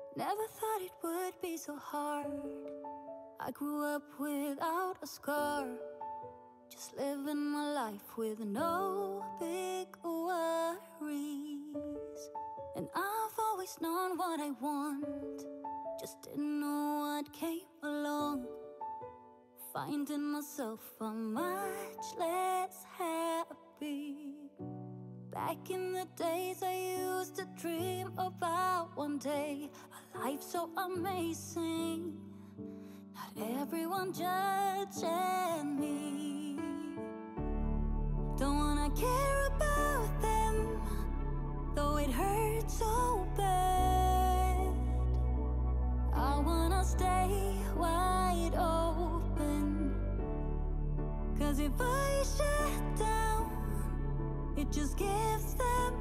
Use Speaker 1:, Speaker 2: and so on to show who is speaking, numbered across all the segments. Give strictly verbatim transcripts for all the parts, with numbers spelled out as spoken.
Speaker 1: Never thought it would be so hard. I grew up without a scar, just living my life with no big worries. And I've always known what I want, just didn't know what came along. Finding myself a much less happy. Back in the days I used to dream about one day a life so amazing, not everyone judging me. Don't wanna care about them, though it hurts so bad. I wanna stay wide open, 'cause if I shut down, it just gives them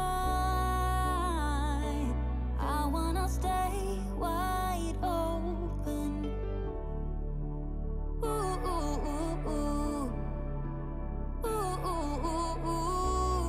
Speaker 1: right. I wanna stay wide open. Ooh, ooh, ooh, ooh. Ooh, ooh, ooh, ooh.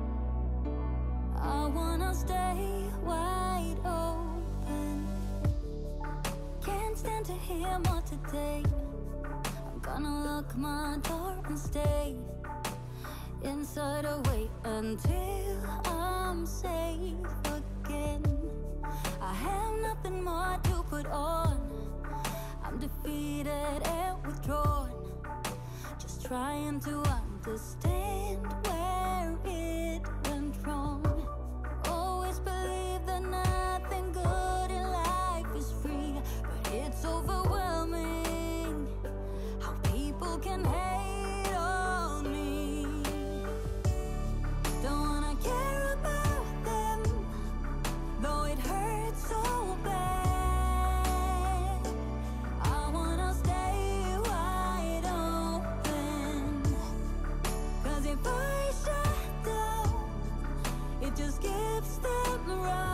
Speaker 1: I wanna stay wide open. Can't stand to hear more today. I'm gonna lock my door and stay inside, away until I'm safe again. I have nothing more to put on. I'm defeated and withdrawn, just trying to understand where it went wrong. Always believe that nothing good in life is free, but it's overwhelming how people can hate on me. Don't wanna care about them, though it hurts so bad. I wanna stay wide open, 'cause if I shut down, it just gives them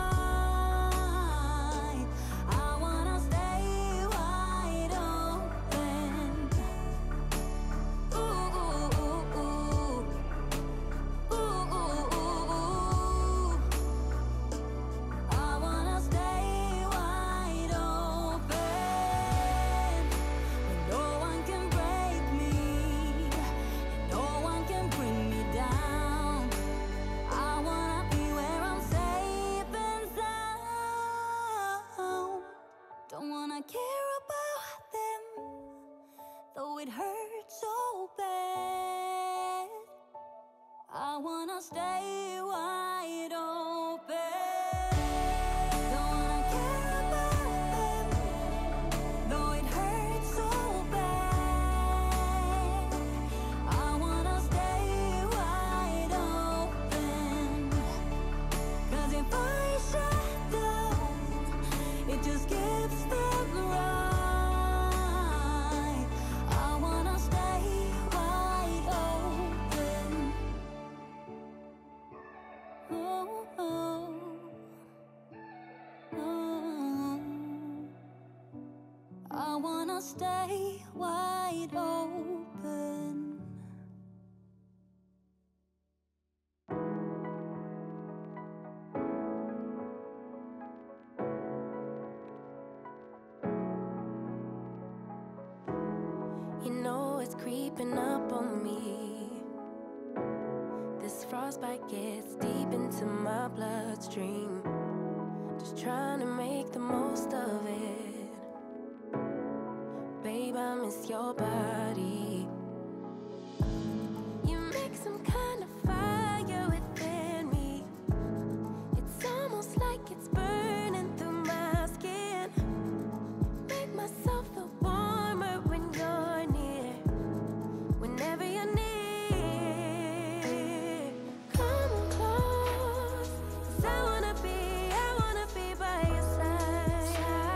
Speaker 1: right. I wanna stay wide open. Ooh, ooh, ooh, ooh. Ooh, ooh, ooh, ooh. I wanna stay wide open. No one can break me, no one can bring me down. I wanna be where I'm safe and sound. Don't wanna care about them, though it hurts so bad. I wanna stay wide open. Don't wanna care about them, though it hurts so bad. I wanna stay wide open, 'cause if I shut down, it just gives them right. I wanna stay wide open. Oh, oh, oh. I wanna stay wide open.
Speaker 2: You know it's creeping up on me. This frostbite gets deep into my bloodstream. Just trying to make the most of it. Babe, I miss your body. You make some kind of fire within me. It's almost like it's burning through my skin. Make myself feel warmer when you're near. Whenever you're near, come close, 'cause I wanna be, I wanna be by your side.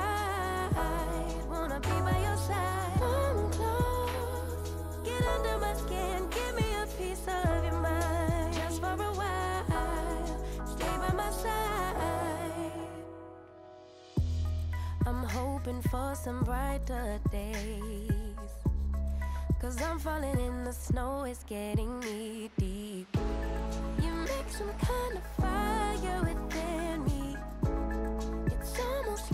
Speaker 2: Wanna be by your side. Come close, get under my skin, give me a piece of your mind. Just for a while, stay by my side. I'm hoping for some brighter days, 'cause I'm falling in the snow, it's getting knee deep. You make some kind of fire within me. It's almost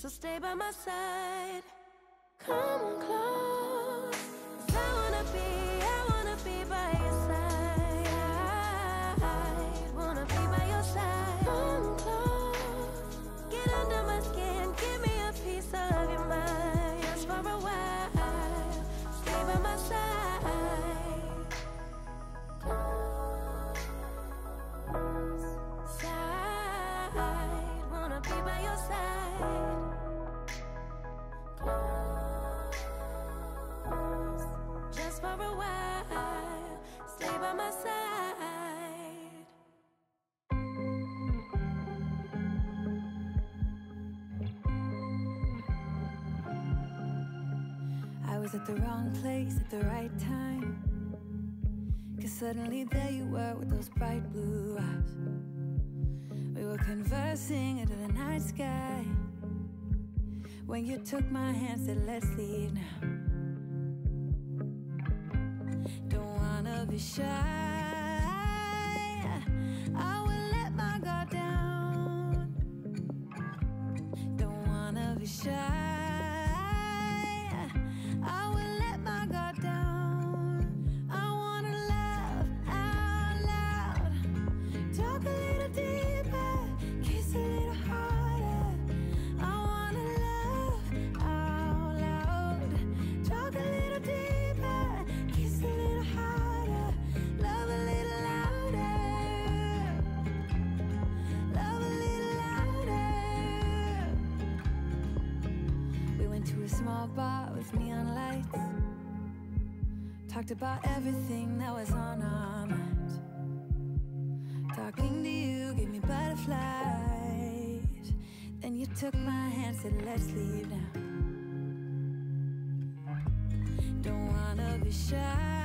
Speaker 2: So stay by my side. Come on close, 'cause I wanna be, I wanna be by your side. Wanna be by your side. Come close, get under my skin, give me a piece of your mind. Just for a while, stay by my side. Close, side, wanna be by your side. Close, just for a while, stay by my side.
Speaker 1: I was at the wrong place at the right time, 'cause suddenly there you were with those bright blue eyes. We were conversing under the night sky, when you took my hand, said let's leave now. Don't wanna be shy, I will let my guard down. Don't wanna be shy, I will let my guard down. I wanna laugh out loud, talk a little deeper, kiss a little harder. I wanna laugh out loud, talk a little deeper, kiss a little harder, love a little louder, love a little louder. We went to a small bar with neon lights, talked about everything that was on our minds. Talking to you gave me butterflies. Then you took my hand, said let's leave now. Don't wanna be shy,